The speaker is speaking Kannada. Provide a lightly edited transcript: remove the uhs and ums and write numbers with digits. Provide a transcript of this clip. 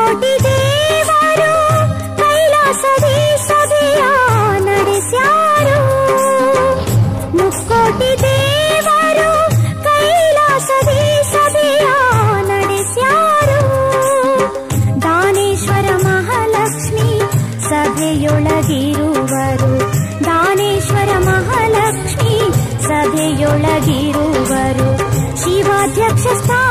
ಮುಕ್ಕೋಟಿ ದೇವರು ಕೈಲಾಸದಿ ಸಭೆಯ ನಡೆಸ್ಯಾರು. ಮುಕ್ಕೋಟಿ ದೇವರು ಕೈಲಾಸದಿ ಸಭೆಯ ನಡೆಸ್ಯಾರು. ದಾನೇಶ್ವರ ಮಹಾಲಕ್ಷ್ಮಿ ಸಭೆಯೊಳಗಿರುವರು. ದಾನೇಶ್ವರ ಮಹಾಲಕ್ಷ್ಮಿ ಸಭೆಯೊಳಗಿರುವರು. ಶಿವಾಧ್ಯಕ್ಷ ಸ್ಥಾನ